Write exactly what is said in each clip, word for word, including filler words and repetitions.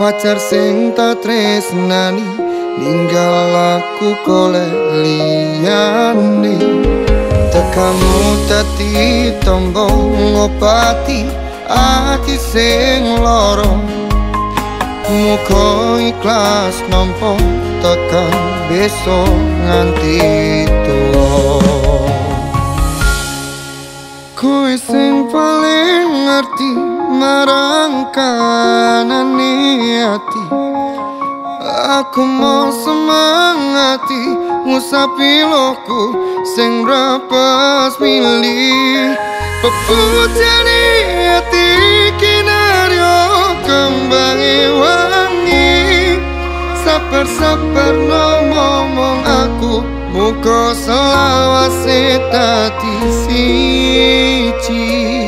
pacar sing tak tresnani ninggal aku golek liyane. Tekamu dadi tombo ngobati ati sing loro. Muga ikhlas nampa tekan besok nganti tuwa. Kowe sing paling ngerti marang kanane ati. Aku mau semangati ngusapi loku sing rapes milih. Pepujane ati kinaryo kembangi wangi. Sabar-sabar no ngomong aku, muka selawase dadi siji.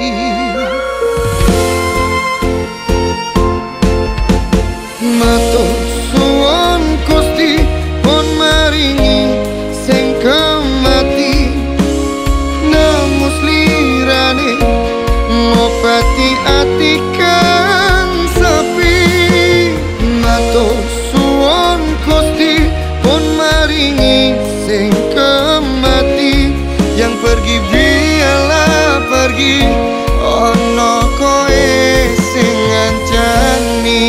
Matur suwun Gusti pun maringi sing kemati. Namus lirane ngobati ati kang sepi. Matur suwun Gusti pun maringi sing kemati. Yang pergi biarlah pergi, ono koe sing ngancani.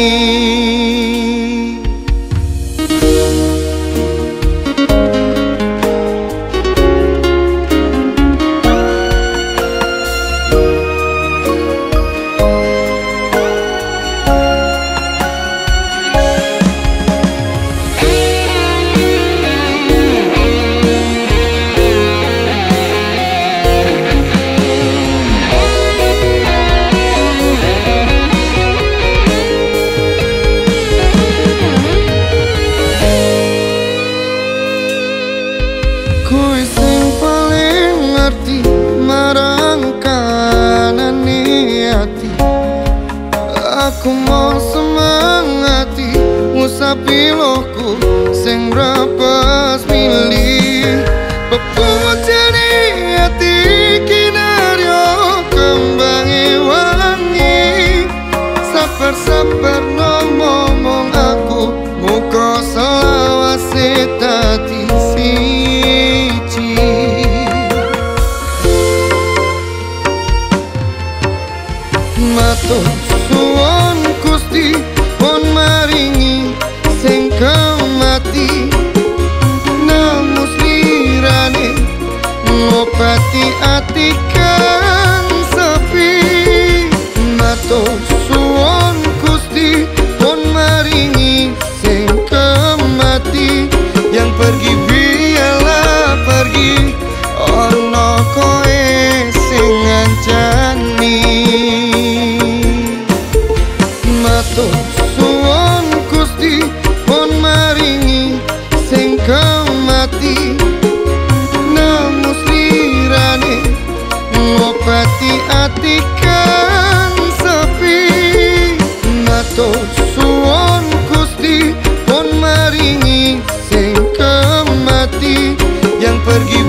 Kowe sing paling ngerti marang kanane ati. Aku mau semangati ngusapi loku sing rapes milih. Pepujane ati kinaryo kembangi wangi. Sabar-sabar no ngomong aku, muka selawase dadi siji. Matur suwun Gusti pun maringi sing kemati. Namus lirane ngobati ati kang sepi. Matur suwun Gusti, Gusti, pun maringi sing kemati. Yang pergi biarlah pergi, ono koe sing ngancani. Matur suwun Gusti, pun maringi sing kemati. Namus lirane ngobati ati kang sepi. Matur suwun Gusti, pun maringi sing kemati. Yang pergi